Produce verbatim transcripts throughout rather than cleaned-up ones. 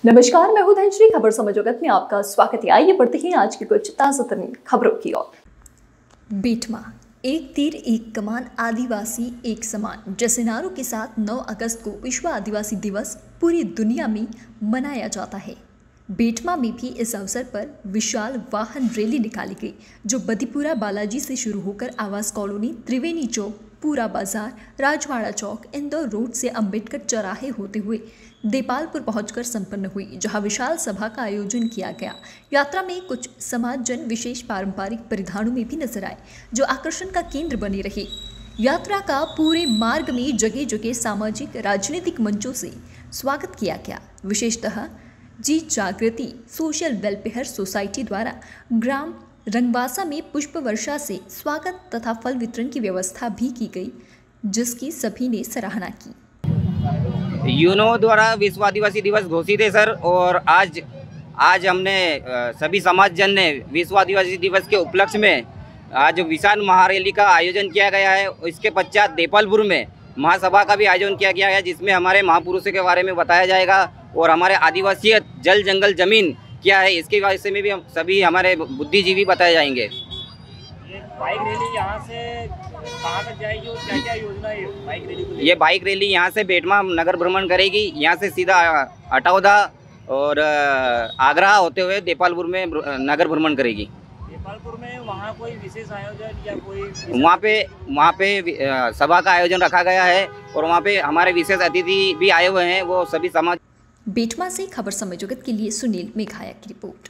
नमस्कार, मैं हूं धनश्री। खबर समय जगत में आपका स्वागत है। आइए बढ़ते हैं आज की कुछ ताजा तरीन खबरों की ओर। बेटमा, एक तीर एक कमान, आदिवासी एक समान जैसे नारों के साथ नौ अगस्त को विश्व आदिवासी दिवस पूरी दुनिया में मनाया जाता है। बेटमा में भी इस अवसर पर विशाल वाहन रैली निकाली गई, जो बदीपुरा बालाजी से शुरू होकर आवास कॉलोनी, त्रिवेणी चौक, पूरा बाजार, राजवाड़ा चौक, इंदौर रोड से अंबेडकर चौराहे होते हुए देपालपुर पहुंचकर संपन्न हुई, जहां विशाल सभा का आयोजन किया गया। यात्रा में कुछ समाजजन विशेष पारंपरिक परिधानों में भी नजर आए, जो आकर्षण का केंद्र बने रहे। यात्रा का पूरे मार्ग में जगह जगह सामाजिक राजनीतिक मंचों से स्वागत किया गया। विशेषतः जी जागृति सोशल वेलफेयर सोसाइटी द्वारा ग्राम रंगवासा में पुष्प वर्षा से स्वागत तथा फल वितरण की व्यवस्था भी की गई, जिसकी सभी ने सराहना की। यूनो द्वारा विश्व आदिवासी दिवस घोषित है सर, और आज आज हमने सभी समाजजन ने विश्व आदिवासी दिवस के उपलक्ष्य में आज विशाल महारैली का आयोजन किया गया है। इसके पश्चात देपालपुर में महासभा का भी आयोजन किया गया है, जिसमें हमारे महापुरुषों के बारे में बताया जाएगा और हमारे आदिवासी जल जंगल जमीन क्या है इसके विषय में भी हम सभी हमारे बुद्धिजीवी बताए जाएंगे। ये बाइक रैली यहाँ से कहाँ तक जाएगी और क्या क्या योजना है बाइक रैली को? ये बाइक रैली यहाँ से बेटमा नगर भ्रमण करेगी, यहाँ से सीधा अटौदा और आगरा होते हुए देपालपुर में नगर भ्रमण करेगी। देपालपुर में वहाँ कोई विशेष आयोजन या कोई वहाँ पे वहाँ पे सभा का आयोजन रखा गया है और वहाँ पे हमारे विशेष अतिथि भी आए हुए हैं, वो सभी समाज। बेटमा से खबर समय जगत के लिए सुनील मेघाया की report.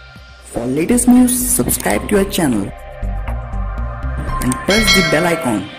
For latest news, subscribe to our channel and press the bell icon.